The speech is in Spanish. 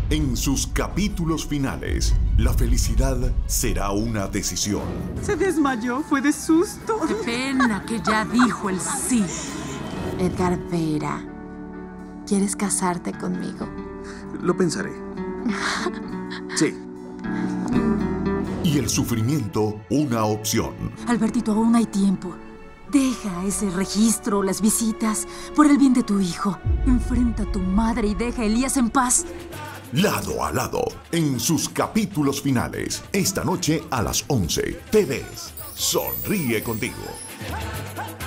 En sus capítulos finales, la felicidad será una decisión. Se desmayó, fue de susto. Qué pena que ya dijo el sí. Edgar Vera, ¿quieres casarte conmigo? Lo pensaré. Sí. Y el sufrimiento, una opción. Albertito, aún hay tiempo. Deja ese registro, las visitas, por el bien de tu hijo. Enfrenta a tu madre y deja a Elías en paz. Lado a lado, en sus capítulos finales. Esta noche a las 11. Te ves. Sonríe contigo.